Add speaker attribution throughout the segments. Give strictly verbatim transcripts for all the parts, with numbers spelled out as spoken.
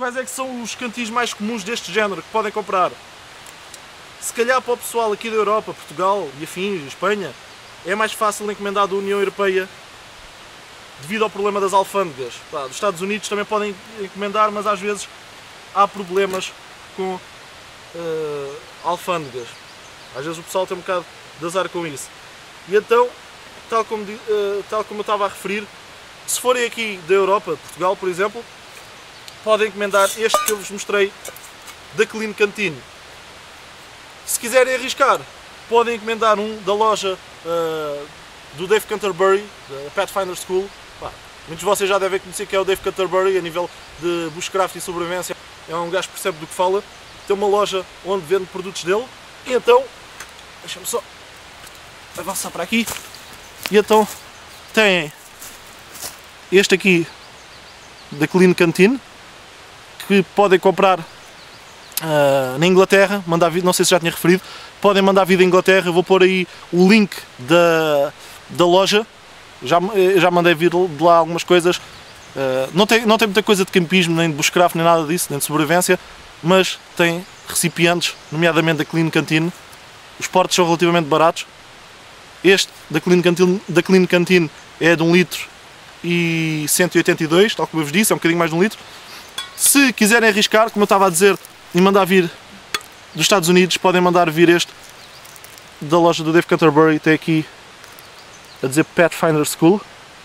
Speaker 1: quais é que são os cantis mais comuns deste género que podem comprar? Se calhar para o pessoal aqui da Europa, Portugal e afins, Espanha, é mais fácil encomendar da União Europeia devido ao problema das alfândegas. Pá, dos Estados Unidos também podem encomendar, mas às vezes há problemas com uh, alfândegas. Às vezes o pessoal tem um bocado de azar com isso. E então, tal como, uh, tal como eu estava a referir, se forem aqui da Europa, Portugal por exemplo, podem encomendar este que eu vos mostrei da Clean Canteen. Se quiserem arriscar, podem encomendar um da loja uh, do Dave Canterbury, da Pathfinder School. Pá, muitos de vocês já devem conhecer que é o Dave Canterbury a nível de bushcraft e sobrevivência. É um gajo que percebe do que fala. Tem uma loja onde vende produtos dele. E então, deixa-me só avançar para aqui. E então tem este aqui da Clean Canteen, que podem comprar uh, na Inglaterra, mandar vir, não sei se já tinha referido, podem mandar vir da Inglaterra. Eu vou pôr aí o link da, da loja, já, já mandei vir de lá algumas coisas. Uh, não, tem, não tem muita coisa de campismo, nem de bushcraft, nem nada disso, nem de sobrevivência, mas tem recipientes, nomeadamente da Clean Canteen. Os portos são relativamente baratos. Este da Clean Canteen, da Clean Canteen é de um litro e cento e oitenta e dois, tal como eu vos disse, é um bocadinho mais de um litro. Se quiserem arriscar, como eu estava a dizer, e mandar vir dos Estados Unidos, podem mandar vir este da loja do Dave Canterbury. Tem aqui a dizer Pathfinder School.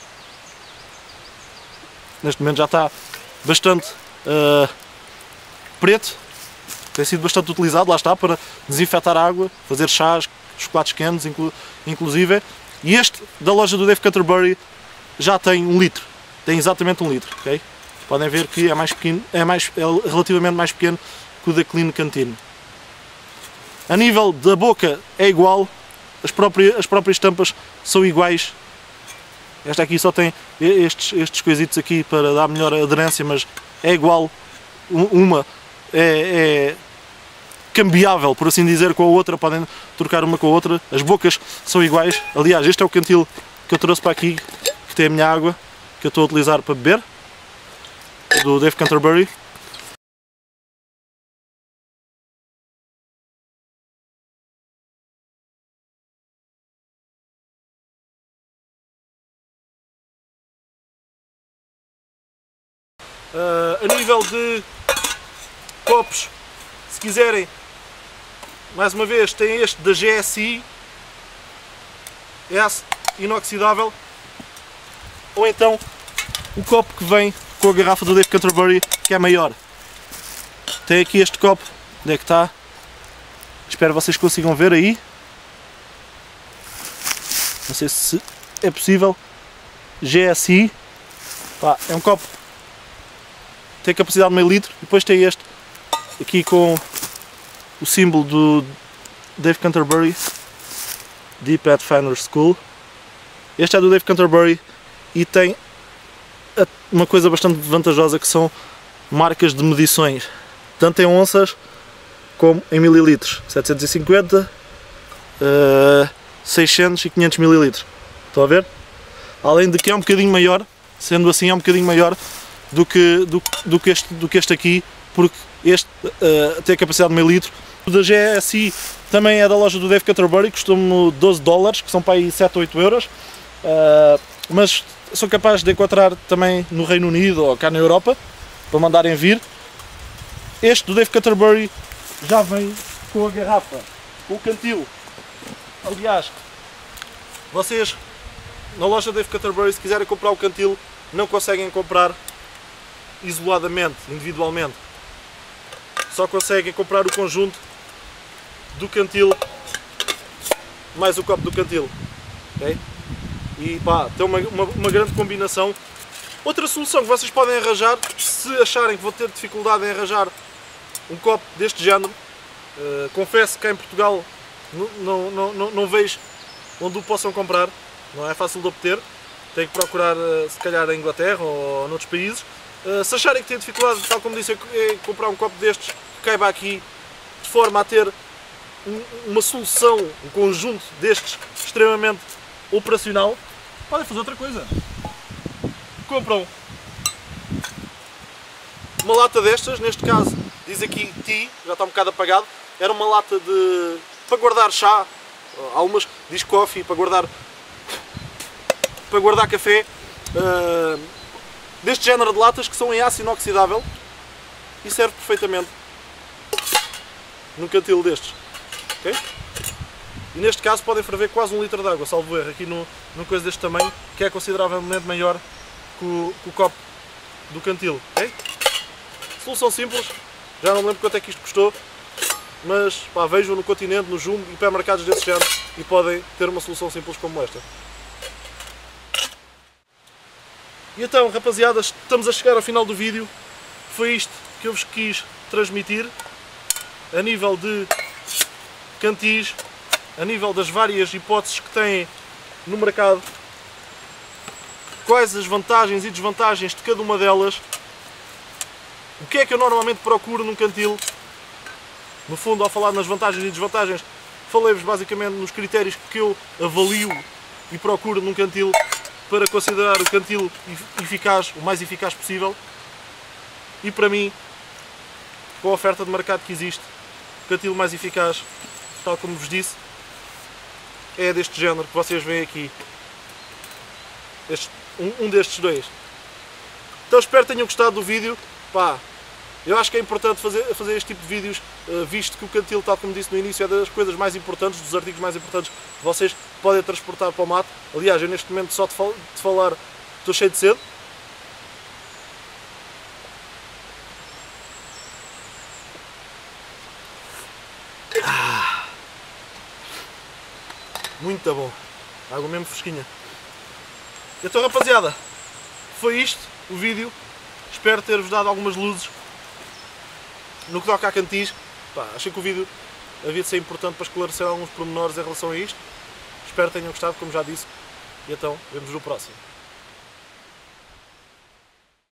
Speaker 1: Neste momento já está bastante uh, preto. Tem sido bastante utilizado, lá está, para desinfetar a água, fazer chás, chocolates quentes, inclu inclusive. E este da loja do Dave Canterbury já tem um litro. Tem exatamente um litro, ok? Podem ver que é, mais pequeno, é, mais, é relativamente mais pequeno que o da Clean Canteen. A nível da boca é igual, as próprias, as próprias tampas são iguais. Esta aqui só tem estes, estes coisitos aqui para dar melhor aderência, mas é igual. Uma é, é cambiável, por assim dizer, com a outra, podem trocar uma com a outra. As bocas são iguais. Aliás, este é o cantil que eu trouxe para aqui, que tem a minha água, que eu estou a utilizar para beber, do Dave Canterbury. Uh, a nível de copos, se quiserem, mais uma vez, tem este da G S I, é inoxidável, ou então o copo que vem com a garrafa do Dave Canterbury, que é maior. Tem aqui este copo, onde é que está? Espero que vocês consigam ver aí. Não sei se é possível. G S I, pá, é um copo, tem capacidade de meio litro. E depois tem este aqui com o símbolo do Dave Canterbury, The Pathfinder School. Este é do Dave Canterbury e tem uma coisa bastante vantajosa, que são marcas de medições, tanto em onças como em mililitros, setecentos e cinquenta, uh, seiscentos e quinhentos mililitros. Estão a ver? Além de que é um bocadinho maior, sendo assim é um bocadinho maior do que, do, do que, este, do que este aqui, porque este uh, tem a capacidade de meio litro. O da G S I também é da loja do Dave Canterbury, custou-me doze dólares, que são para aí sete ou oito euros, uh, mas sou capaz de encontrar também no Reino Unido ou cá na Europa, para mandarem vir. Este do Dave Canterbury já vem com a garrafa, com o cantil. Aliás, vocês na loja Dave Canterbury, se quiserem comprar o cantil, não conseguem comprar isoladamente, individualmente. Só conseguem comprar o conjunto do cantil mais o copo do cantil. Okay? E pá, tem uma, uma, uma grande combinação. Outra solução que vocês podem arranjar, se acharem que vão ter dificuldade em arranjar um copo deste género, uh, confesso que cá em Portugal não, não, não, não vejo onde o possam comprar, não é fácil de obter, tem que procurar uh, se calhar em Inglaterra ou noutros países. Uh, se acharem que têm dificuldade, tal como disse, em comprar um copo destes que caiba aqui, de forma a ter um, uma solução, um conjunto destes extremamente operacional, podem fazer outra coisa. Compram uma lata destas, neste caso diz aqui Tea, já está um bocado apagado, era uma lata de para guardar chá, algumas diz coffee, para guardar para guardar café, uh, deste género de latas que são em aço inoxidável e serve perfeitamente num cantil destes, ok? E neste caso podem ferver quase um litro de água, salvo erro, aqui no, numa coisa deste tamanho, que é consideravelmente maior que o, que o copo do cantil, ok? Solução simples, já não me lembro quanto é que isto custou, mas pá, vejam no Continente, no Jumbo, hipermercados desse género e podem ter uma solução simples como esta. E então, rapaziada, estamos a chegar ao final do vídeo. Foi isto que eu vos quis transmitir a nível de cantis, a nível das várias hipóteses que têm no mercado, quais as vantagens e desvantagens de cada uma delas, o que é que eu normalmente procuro num cantil. No fundo, ao falar nas vantagens e desvantagens, falei-vos basicamente nos critérios que eu avalio e procuro num cantil para considerar o cantil eficaz, o mais eficaz possível. E para mim, com a oferta de mercado que existe, o cantil mais eficaz, tal como vos disse, é deste género que vocês veem aqui. Este, um, um destes dois. Então espero que tenham gostado do vídeo. Pá, eu acho que é importante fazer, fazer este tipo de vídeos, visto que o cantil, tal como disse no início, é das coisas mais importantes, dos artigos mais importantes que vocês podem transportar para o mato. Aliás, eu neste momento só de, fal de falar estou cheio de sede. Ah, muito bom. Água mesmo fresquinha. Então, rapaziada, foi isto o vídeo. Espero ter-vos dado algumas luzes no que toca a cantis. Pá, achei que o vídeo havia de ser importante para esclarecer alguns pormenores em relação a isto. Espero que tenham gostado, como já disse. E então, vemos no próximo.